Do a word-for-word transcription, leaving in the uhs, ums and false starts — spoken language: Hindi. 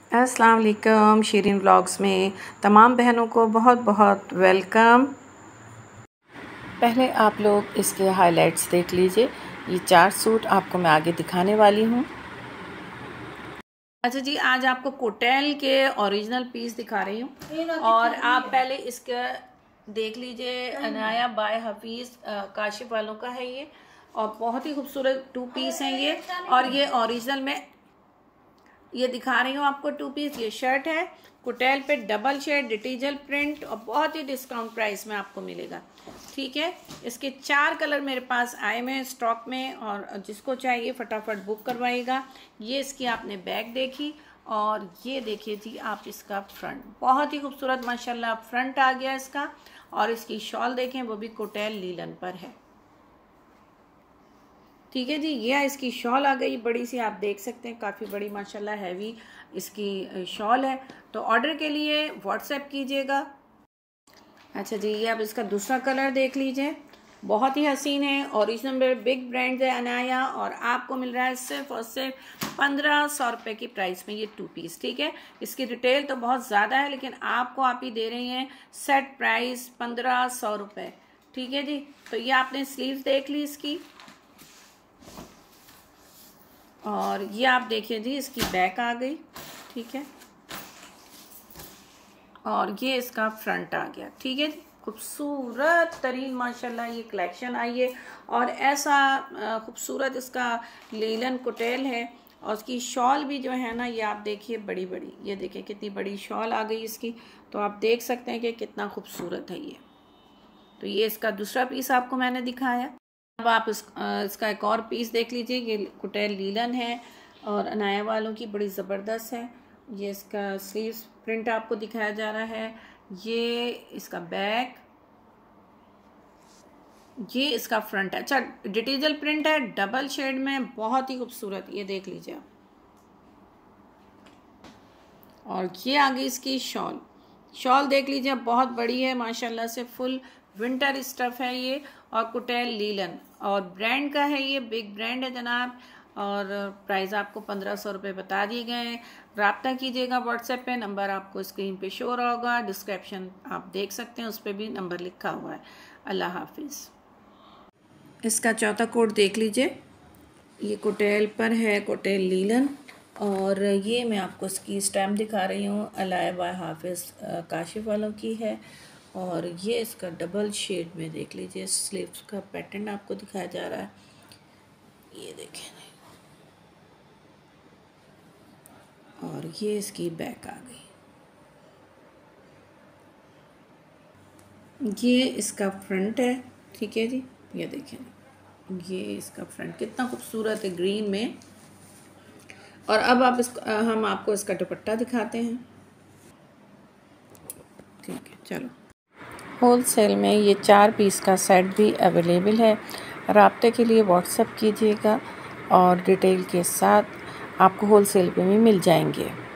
अस्सलाम वालेकुम। शीरीन व्लॉग्स में तमाम बहनों को बहुत बहुत वेलकम। पहले आप लोग इसके हाइलाइट्स देख लीजिए। ये चार सूट आपको मैं आगे दिखाने वाली हूँ। अच्छा जी, आज आपको कोटेल के ओरिजिनल पीस दिखा रही हूँ और आप पहले इसका देख लीजिए। अनाया बाय हफीज़ काशिफ वालों का है ये और बहुत ही खूबसूरत टू पीस हैं ये। और ये ओरिजिनल में ये दिखा रही हूँ आपको टू पीस। ये शर्ट है कोटेल पे, डबल शेड डिजिटल प्रिंट और बहुत ही डिस्काउंट प्राइस में आपको मिलेगा। ठीक है, इसके चार कलर मेरे पास आए हुए हैं स्टॉक में और जिसको चाहिए फटाफट बुक करवाइएगा। ये इसकी आपने बैक देखी और ये देखिए जी आप इसका फ्रंट, बहुत ही खूबसूरत माशाल्लाह फ्रंट आ गया इसका। और इसकी शॉल देखें, वो भी कोटेल लीलन पर है। ठीक है जी, ये इसकी शॉल आ गई बड़ी सी, आप देख सकते हैं काफ़ी बड़ी माशाल्लाह हैवी इसकी शॉल है। तो ऑर्डर के लिए व्हाट्सएप कीजिएगा। अच्छा जी, ये आप इसका दूसरा कलर देख लीजिए, बहुत ही हसीन है। ओरिजिनल बिग ब्रांड है अनाया और आपको मिल रहा है सिर्फ और सिर्फ पंद्रह सौ रुपये की प्राइस में ये टू पीस। ठीक है, इसकी रिटेल तो बहुत ज़्यादा है लेकिन आपको आप ही दे रही हैं सेट प्राइस पंद्रह सौ रुपये। ठीक है जी, तो ये आपने स्लीव्स देख ली इसकी और ये आप देखिए जी इसकी बैक आ गई। ठीक है, और ये इसका फ्रंट आ गया। ठीक है जी, खूबसूरत तरीन माशाल्लाह ये कलेक्शन आई है और ऐसा खूबसूरत इसका लीलन कोटेल है। और उसकी शॉल भी जो है ना, ये आप देखिए बड़ी बड़ी, ये देखिए कितनी बड़ी शॉल आ गई इसकी। तो आप देख सकते हैं कि कितना खूबसूरत है ये। तो ये इसका दूसरा पीस आपको मैंने दिखाया। अब आप इस, इसका एक और पीस देख लीजिए। ये कोटेल लीलन है और अनाया वालों की बड़ी ज़बरदस्त है। ये इसका स्लीव्स प्रिंट आपको दिखाया जा रहा है। ये इसका बैक, ये इसका फ्रंट है। अच्छा, डिजिटल प्रिंट है डबल शेड में, बहुत ही खूबसूरत, ये देख लीजिए आप। और ये आ गई इसकी शॉल, शॉल देख लीजिए बहुत बड़ी है माशाल्लाह से, फुल विंटर स्टफ है ये और कोटेल लीलन और ब्रांड का है ये, बिग ब्रांड है जनाब। और प्राइस आपको पंद्रह सौ रुपये बता दिए गए हैं। रब्ता कीजिएगा व्हाट्सएप पे, नंबर आपको स्क्रीन पे शो रहा होगा, डिस्क्रिप्शन आप देख सकते हैं उस पर भी नंबर लिखा हुआ है। अल्लाह हाफिज़। इसका चौथा कोड देख लीजिए, ये कोटेल पर है, कोटेल लीलन। और ये मैं आपको इसकी स्टैम्प दिखा रही हूँ, अलाया बाय हाफिज़ काशिफ वालों की है। और ये इसका डबल शेड में देख लीजिए, स्लीव्स का पैटर्न आपको दिखाया जा रहा है, ये देखें। और ये इसकी बैक आ गई, ये इसका फ्रंट है। ठीक है जी, ये देखें, ये इसका फ्रंट कितना खूबसूरत है ग्रीन में। और अब आप इसको, हम आपको इसका दुपट्टा दिखाते हैं। ठीक है, चलो। होलसेल में ये चार पीस का सेट भी अवेलेबल है। राब्ते के लिए व्हाट्सएप कीजिएगा और डिटेल के साथ आपको होलसेल पे भी मिल जाएंगे।